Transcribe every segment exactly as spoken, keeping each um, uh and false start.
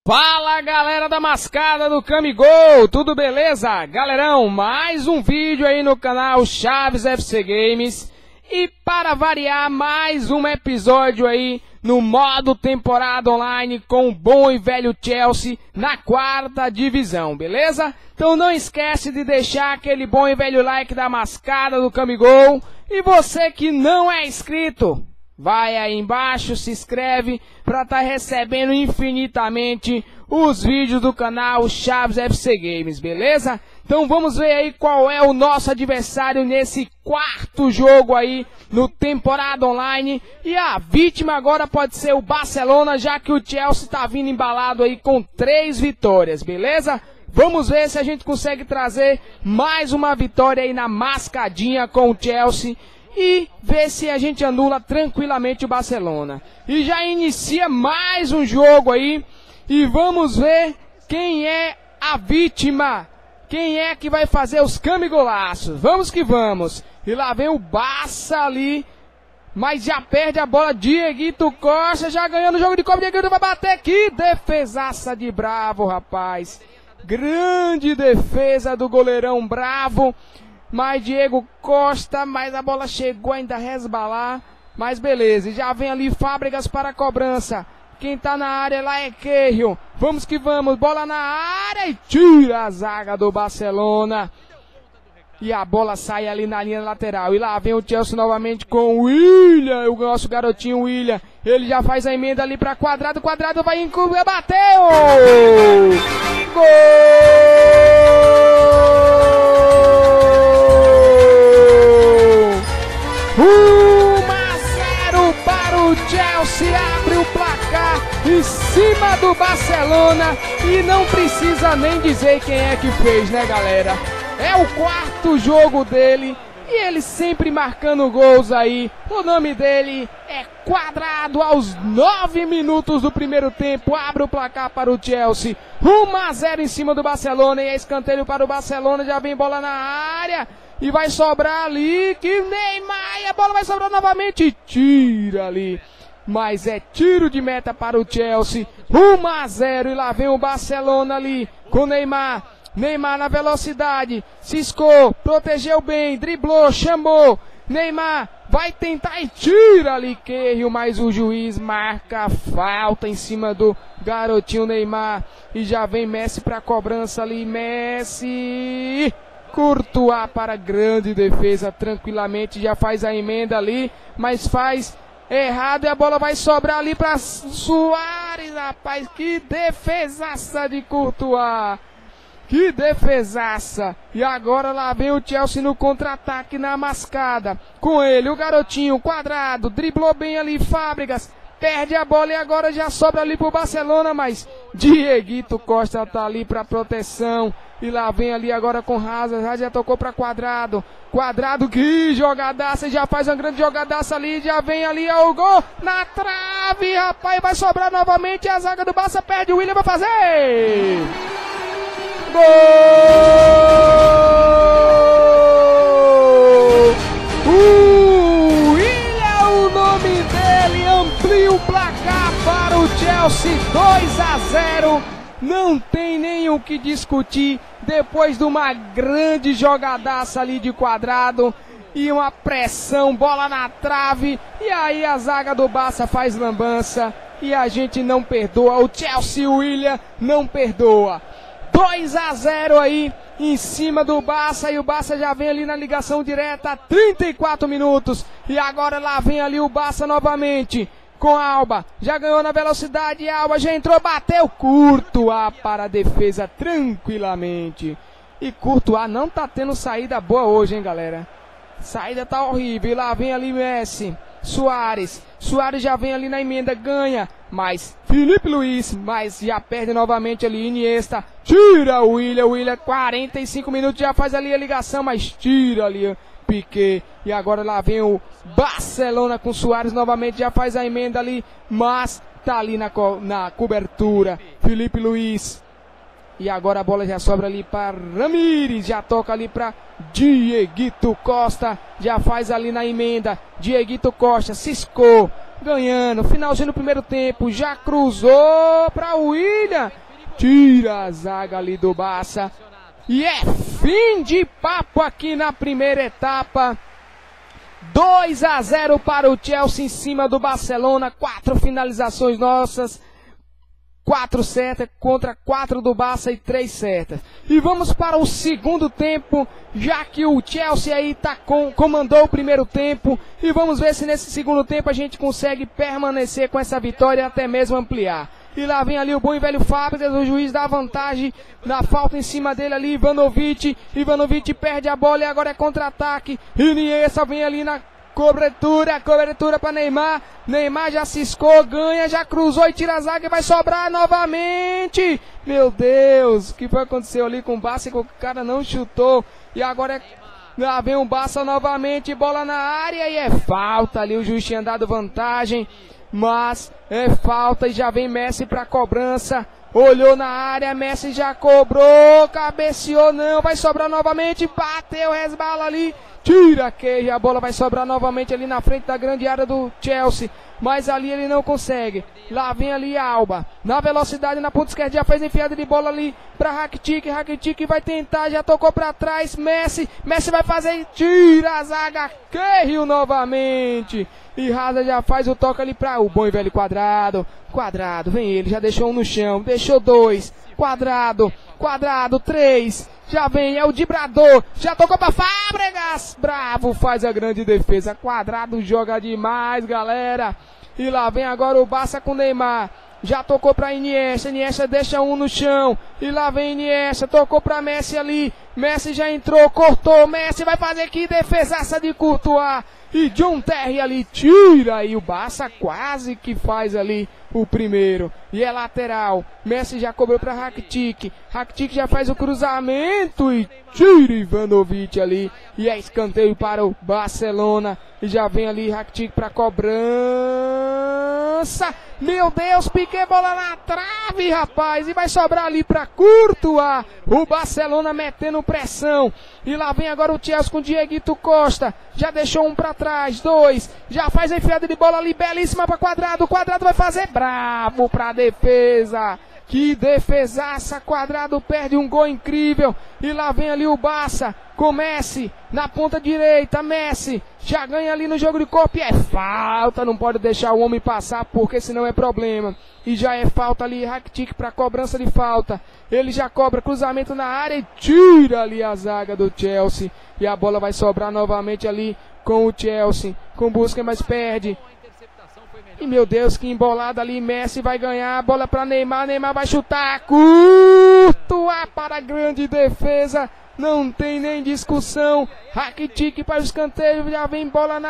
Fala galera da mascada do Camigol, tudo beleza? Galerão, mais um vídeo aí no canal Chaves F C Games. E para variar, mais um episódio aí no modo temporada online com o bom e velho Chelsea na quarta divisão, beleza? Então não esquece de deixar aquele bom e velho like da mascada do Camigol. E você que não é inscrito, vai aí embaixo, se inscreve para estar recebendo infinitamente os vídeos do canal Chaves F C Games, beleza? Então vamos ver aí qual é o nosso adversário nesse quarto jogo aí no temporada online. E a vítima agora pode ser o Barcelona, já que o Chelsea está vindo embalado aí com três vitórias, beleza? Vamos ver se a gente consegue trazer mais uma vitória aí na mascadinha com o Chelsea e ver se a gente anula tranquilamente o Barcelona. E já inicia mais um jogo aí e vamos ver quem é a vítima, quem é que vai fazer os camigolaços. Vamos que vamos. E lá vem o Barça ali, mas já perde a bola. Dieguito Costa já ganhando o jogo de copa. Dieguito vai bater aqui, defesaça de Bravo, rapaz. Grande defesa do goleirão Bravo. Mas Diego Costa, mas a bola chegou ainda a resbalar. Mas beleza, e já vem ali Fábricas para a cobrança. Quem tá na área lá é Keirro. Vamos que vamos, bola na área e tira a zaga do Barcelona. E a bola sai ali na linha lateral. E lá vem o Chelsea novamente com o William, o nosso garotinho William. Ele já faz a emenda ali para Quadrado. Quadrado vai encobrir, bateu! Gol! um a zero para o Chelsea, abre o placar em cima do Barcelona e não precisa nem dizer quem é que fez, né galera? É o quarto jogo dele e ele sempre marcando gols aí. O nome dele é Quadrado. Aos nove minutos do primeiro tempo, abre o placar para o Chelsea, um a zero em cima do Barcelona e é escanteio para o Barcelona. Já vem bola na área e vai sobrar ali, que Neymar, e a bola vai sobrar novamente e tira ali. Mas é tiro de meta para o Chelsea, um a zero. E lá vem o Barcelona ali com Neymar. Neymar na velocidade, ciscou, protegeu bem, driblou, chamou. Neymar vai tentar e tira ali Keirro, mas o juiz marca a falta em cima do garotinho Neymar. E já vem Messi para a cobrança ali, Messi... Courtois para grande defesa, tranquilamente, já faz a emenda ali, mas faz errado e a bola vai sobrar ali para Suárez, rapaz, que defesaça de Courtois, que defesaça. E agora lá vem o Chelsea no contra-ataque na mascada, com ele, o garotinho, Quadrado, driblou bem ali, Fábricas, perde a bola e agora já sobra ali pro Barcelona, mas Dieguito Costa tá ali para proteção. E lá vem ali agora com Hazard, já tocou para Quadrado. Quadrado, que jogadaça, já faz uma grande jogadaça ali, já vem ali ao gol, na trave, rapaz, vai sobrar novamente, a zaga do Barça perde, o William vai fazer! Gol! O William, o nome dele, amplia o placar para o Chelsea, dois a zero. Não tem nem o que discutir, depois de uma grande jogadaça ali de Quadrado e uma pressão, bola na trave, e aí a zaga do Barça faz lambança e a gente não perdoa, o Chelsea, o William não perdoa. dois a zero aí em cima do Barça e o Barça já vem ali na ligação direta, trinta e quatro minutos, e agora lá vem ali o Barça novamente. Com Alba, já ganhou na velocidade, Alba já entrou, bateu, Courtois para a defesa tranquilamente. E Courtois não tá tendo saída boa hoje, hein, galera? Saída tá horrível, e lá vem ali Messi, Suárez, Suárez já vem ali na emenda, ganha, mas Felipe Luiz, mas já perde novamente ali, Iniesta, tira o William, o William, quarenta e cinco minutos, já faz ali a ligação, mas tira ali Piqué, e agora lá vem o Barcelona com Suárez novamente, já faz a emenda ali, mas tá ali na, co na cobertura, Felipe Luiz, e agora a bola já sobra ali para Ramires, já toca ali para Dieguito Costa, já faz ali na emenda, Dieguito Costa, ciscou, ganhando. Finalzinho do primeiro tempo, já cruzou para o William. Tira a zaga ali do Barça. E é fim de papo aqui na primeira etapa. dois a zero para o Chelsea em cima do Barcelona. Quatro finalizações nossas. Quatro certas contra quatro do Barça e três certas. E vamos para o segundo tempo, já que o Chelsea aí tá com, comandou o primeiro tempo. E vamos ver se nesse segundo tempo a gente consegue permanecer com essa vitória e até mesmo ampliar. E lá vem ali o bom e velho Fábio, o juiz dá vantagem na falta em cima dele ali, Ivanovic. Ivanovic perde a bola e agora é contra-ataque. Iniesta vem ali na cobertura, cobertura para Neymar. Neymar já ciscou, ganha, já cruzou e tira a zaga e vai sobrar novamente. Meu Deus, o que foi acontecer ali com o Barça que o cara não chutou. E agora é... lá vem o Barça novamente, bola na área e é falta ali, o juiz tinha dado vantagem. Mas é falta e já vem Messi para cobrança. Olhou na área, Messi já cobrou, cabeceou, não, vai sobrar novamente, bateu, resbala ali, tira que a bola vai sobrar novamente ali na frente da grande área do Chelsea, mas ali ele não consegue. Lá vem ali Alba, na velocidade na ponta esquerda, já fez enfiada de bola ali para Rakitic, Rakitic vai tentar, já tocou para trás, Messi, Messi vai fazer, tira a zaga, Cahill novamente. E Hazard já faz o toque ali para o bom e velho Quadrado. Quadrado, vem ele, já deixou um no chão, deixou dois. Quadrado, Quadrado, três. Já vem, é o Dibrador, já tocou para Fábregas. Bravo, faz a grande defesa. Quadrado joga demais, galera. E lá vem agora o Barça com o Neymar. Já tocou para Iniesta, Iniesta deixa um no chão. E lá vem Iniesta, tocou para Messi ali. Messi já entrou, cortou, Messi vai fazer que defesaça de Courtois. E John Terry ali tira e o Barça quase que faz ali o primeiro. E é lateral. Messi já cobrou para Rakitic. Rakitic já faz o cruzamento e tira Ivanovic ali. E é escanteio para o Barcelona. E já vem ali Rakitic para cobrança. Meu Deus, Piqué, bola na trave, rapaz. E vai sobrar ali para Courtois. O Barcelona metendo pressão. E lá vem agora o Chelsea com o Dieguito Costa. Já deixou um para trás, dois. Já faz a enfiada de bola ali, belíssima para Quadrado. O Quadrado vai fazer, bravo para defesa. Que defesaça, Quadrado perde um gol incrível. E lá vem ali o Barça com Messi na ponta direita. Messi já ganha ali no jogo de corpo e é falta. Não pode deixar o homem passar porque senão é problema. E já é falta ali, Rakitic para cobrança de falta. Ele já cobra cruzamento na área e tira ali a zaga do Chelsea. E a bola vai sobrar novamente ali com o Chelsea. Com busca, mas perde. E meu Deus, que embolada ali, Messi vai ganhar, a bola para Neymar, Neymar vai chutar, Courtois para a grande defesa, não tem nem discussão, Rakitic para o escanteio, já vem bola na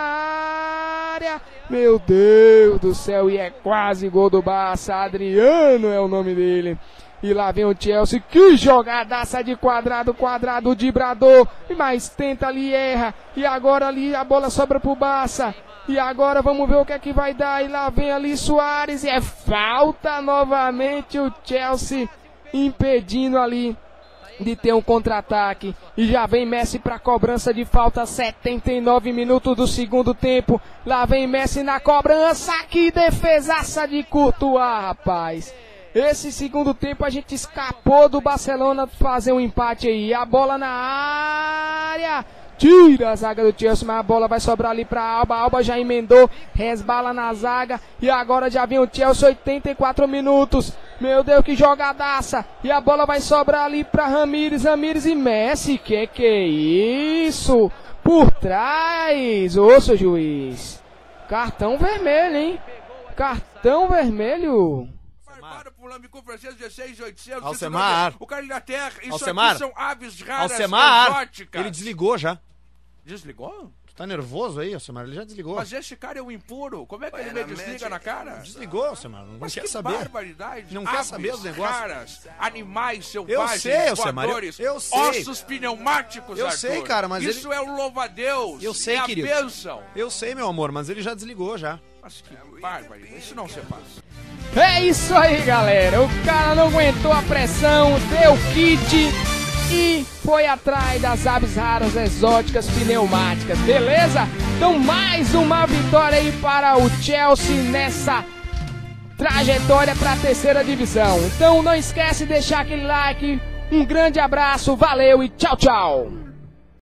área, meu Deus do céu, e é quase gol do Barça, Adriano é o nome dele. E lá vem o Chelsea, que jogadaça de Quadrado, Quadrado, Dibrador, mas tenta ali, erra, e agora ali a bola sobra pro Barça. E agora vamos ver o que é que vai dar. E lá vem ali Suárez. E é falta novamente o Chelsea impedindo ali de ter um contra-ataque. E já vem Messi para cobrança de falta. setenta e nove minutos do segundo tempo. Lá vem Messi na cobrança. Que defesaça de Courtois, rapaz. Esse segundo tempo a gente escapou do Barcelona fazer um empate aí. A bola na área. Tira a zaga do Chelsea, mas a bola vai sobrar ali para Alba. Alba já emendou, resbala na zaga. E agora já vem o Chelsea, oitenta e quatro minutos. Meu Deus, que jogadaça. E a bola vai sobrar ali para Ramires, Ramires e Messi. Que que é isso? Por trás. Ô, seu juiz. Cartão vermelho, hein? Cartão vermelho. Alcemar, o cara da terra, isso Alcemar, aqui são aves raras Alcemar, exóticas. Ele desligou já. Desligou? Tu tá nervoso aí, Alcemar? Ele já desligou. Mas esse cara é um impuro. Como é que ele me desliga na cara? Desligou, Alcemar. Não Mas quer que saber. barbaridade. Não aves quer saber os negócios. raras, animais selvagens, Eu sei, Alcemar. Eu, voadores, eu sei. ossos pneumáticos, Eu Arthur. sei, cara, mas isso ele... é o louva-a-Deus. Eu sei, é querido. a bênção. Eu sei, meu amor, mas ele já desligou já. Mas que barbaridade. Isso não se faz. É isso aí, galera. O cara não aguentou a pressão, deu kit e foi atrás das aves raras exóticas pneumáticas, beleza? Então mais uma vitória aí para o Chelsea nessa trajetória para a terceira divisão. Então não esquece de deixar aquele like, um grande abraço, valeu e tchau, tchau!